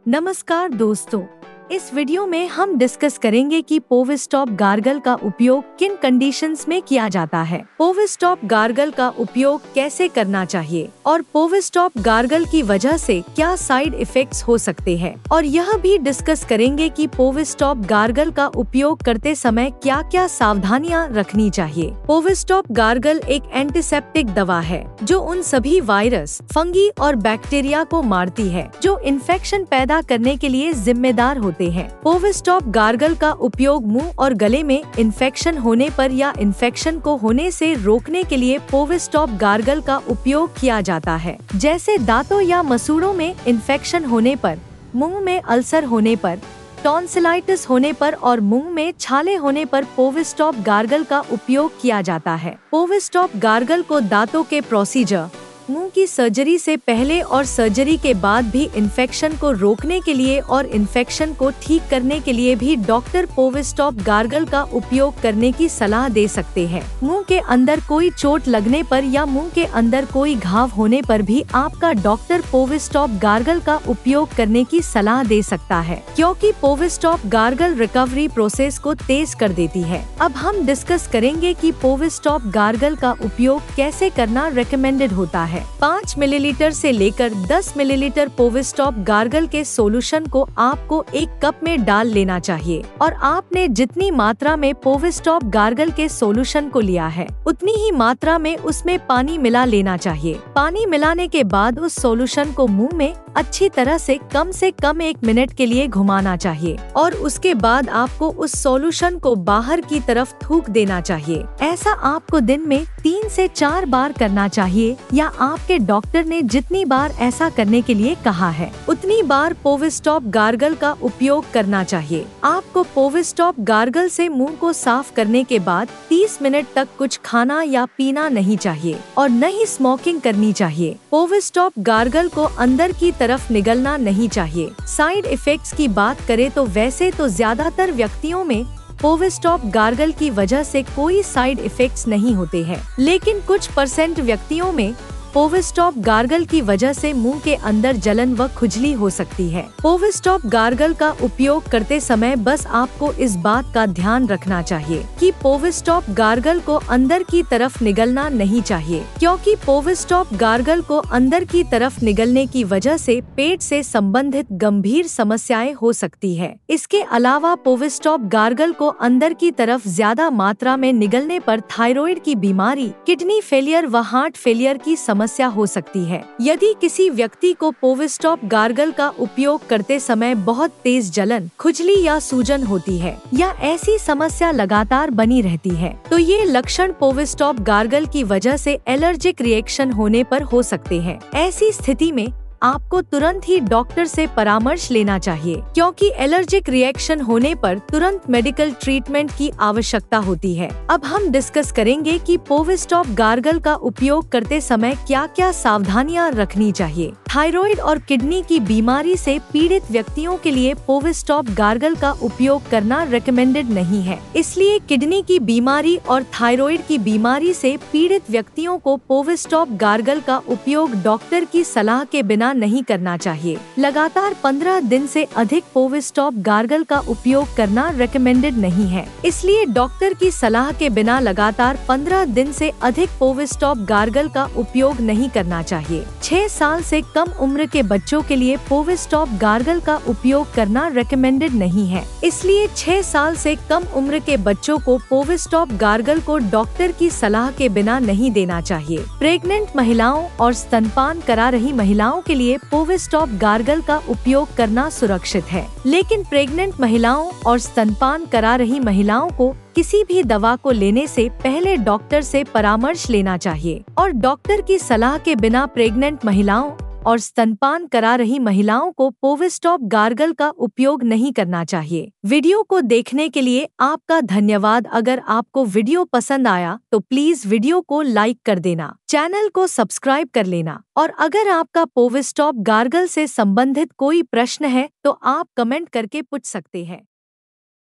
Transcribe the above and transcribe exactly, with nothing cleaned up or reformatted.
नमस्कार दोस्तों, इस वीडियो में हम डिस्कस करेंगे कि पोविस्टॉप गार्गल का उपयोग किन कंडीशंस में किया जाता है, पोविस्टॉप गार्गल का उपयोग कैसे करना चाहिए और पोविस्टॉप गार्गल की वजह से क्या साइड इफेक्ट्स हो सकते हैं। और यह भी डिस्कस करेंगे कि पोविस्टॉप गार्गल का उपयोग करते समय क्या क्या सावधानियां रखनी चाहिए। पोविस्टॉप गार्गल एक एंटीसेप्टिक दवा है जो उन सभी वायरस, फंगी और बैक्टीरिया को मारती है जो इन्फेक्शन पैदा करने के लिए जिम्मेदार होते हैं। पोविस्टॉप गार्गल का उपयोग मुंह और गले में इन्फेक्शन होने पर या इन्फेक्शन को होने से रोकने के लिए पोविस्टॉप गार्गल का उपयोग किया जाता है, जैसे दांतों या मसूड़ों में इन्फेक्शन होने पर, मुंह में अल्सर होने पर, टॉन्सिलाइटिस होने पर और मुंह में छाले होने पर पोविस्टॉप गार्गल का उपयोग किया जाता है। पोविस्टॉप गार्गल को दांतों के प्रोसीजर, मुंह की सर्जरी से पहले और सर्जरी के बाद भी इन्फेक्शन को रोकने के लिए और इन्फेक्शन को ठीक करने के लिए भी डॉक्टर पोविस्टॉप गार्गल का उपयोग करने की सलाह दे सकते हैं। मुंह के अंदर कोई चोट लगने पर या मुंह के अंदर कोई घाव होने पर भी आपका डॉक्टर पोविस्टॉप गार्गल का उपयोग करने की सलाह दे सकता है, क्योंकि पोविस्टॉप गार्गल रिकवरी प्रोसेस को तेज कर देती है। अब हम डिस्कस करेंगे कि पोविस्टॉप गार्गल का उपयोग कैसे करना रिकमेंडेड होता है। पाँच मिलीलीटर से लेकर दस मिलीलीटर पोविस्टॉप गार्गल के सॉल्यूशन को आपको एक कप में डाल लेना चाहिए और आपने जितनी मात्रा में पोविस्टॉप गार्गल के सॉल्यूशन को लिया है उतनी ही मात्रा में उसमें पानी मिला लेना चाहिए। पानी मिलाने के बाद उस सॉल्यूशन को मुंह में अच्छी तरह से कम से कम एक मिनट के लिए घुमाना चाहिए और उसके बाद आपको उस सॉल्यूशन को बाहर की तरफ थूक देना चाहिए। ऐसा आपको दिन में तीन से चार बार करना चाहिए या आपके डॉक्टर ने जितनी बार ऐसा करने के लिए कहा है उतनी बार पोविस्टॉप गार्गल का उपयोग करना चाहिए। आपको पोविस्टॉप गार्गल से मुंह को साफ करने के बाद तीस मिनट तक कुछ खाना या पीना नहीं चाहिए और न ही स्मोकिंग करनी चाहिए। पोविस्टॉप गार्गल को अंदर की तरफ निगलना नहीं चाहिए। साइड इफेक्ट्स की बात करें तो वैसे तो ज्यादातर व्यक्तियों में पोविस्टॉप गार्गल की वजह से कोई साइड इफेक्ट्स नहीं होते हैं, लेकिन कुछ परसेंट व्यक्तियों में पोविस्टॉप गार्गल की वजह से मुंह के अंदर जलन व खुजली हो सकती है। पोविस्टॉप गार्गल का उपयोग करते समय बस आपको इस बात का ध्यान रखना चाहिए कि पोविस्टॉप गार्गल को अंदर की तरफ निगलना नहीं चाहिए, क्योंकि पोविस्टॉप गार्गल को अंदर की तरफ निगलने की वजह से पेट से संबंधित गंभीर समस्याएं हो सकती है। इसके अलावा पोविस्टॉप गार्गल को अंदर की तरफ ज्यादा मात्रा में निगलने पर थायराइड की बीमारी, किडनी फेलियर व हार्ट फेलियर की समस्या हो सकती है। यदि किसी व्यक्ति को पोविस्टॉप गार्गल का उपयोग करते समय बहुत तेज जलन, खुजली या सूजन होती है या ऐसी समस्या लगातार बनी रहती है, तो ये लक्षण पोविस्टॉप गार्गल की वजह से एलर्जिक रिएक्शन होने पर हो सकते हैं। ऐसी स्थिति में आपको तुरंत ही डॉक्टर से परामर्श लेना चाहिए, क्योंकि एलर्जिक रिएक्शन होने पर तुरंत मेडिकल ट्रीटमेंट की आवश्यकता होती है। अब हम डिस्कस करेंगे कि पोविस्टॉप गार्गल का उपयोग करते समय क्या क्या सावधानियां रखनी चाहिए। थायराइड और किडनी की बीमारी से पीड़ित व्यक्तियों के लिए पोविस्टॉप गार्गल का उपयोग करना रिकमेंडेड नहीं है, इसलिए किडनी की बीमारी और थायराइड की बीमारी से पीड़ित व्यक्तियों को पोविस्टॉप गार्गल का उपयोग डॉक्टर की सलाह के बिना नहीं करना चाहिए। लगातार पंद्रह दिन से अधिक पोविस्टॉप गार्गल का उपयोग करना रिकमेंडेड नहीं है, इसलिए डॉक्टर की सलाह के बिना लगातार पंद्रह दिन से अधिक पोविस्टॉप गार्गल का उपयोग नहीं करना चाहिए। छह साल से कम उम्र के बच्चों के लिए पोविस्टॉप गार्गल का उपयोग करना रिकमेंडेड नहीं है, इसलिए छह साल से कम उम्र के बच्चों को पोविस्टॉप गार्गल को डॉक्टर की सलाह के बिना नहीं देना चाहिए। प्रेग्नेंट महिलाओं और स्तनपान करा रही महिलाओं के लिए पोविस्टॉप गार्गल का उपयोग करना सुरक्षित है, लेकिन प्रेग्नेंट महिलाओं और स्तनपान करा रही महिलाओं को किसी भी दवा को लेने से पहले डॉक्टर से परामर्श लेना चाहिए और डॉक्टर की सलाह के बिना प्रेग्नेंट महिलाओं और स्तनपान करा रही महिलाओं को पोविस्टॉप गार्गल का उपयोग नहीं करना चाहिए। वीडियो को देखने के लिए आपका धन्यवाद। अगर आपको वीडियो पसंद आया तो प्लीज वीडियो को लाइक कर देना, चैनल को सब्सक्राइब कर लेना और अगर आपका पोविस्टॉप गार्गल से संबंधित कोई प्रश्न है तो आप कमेंट करके पूछ सकते हैं।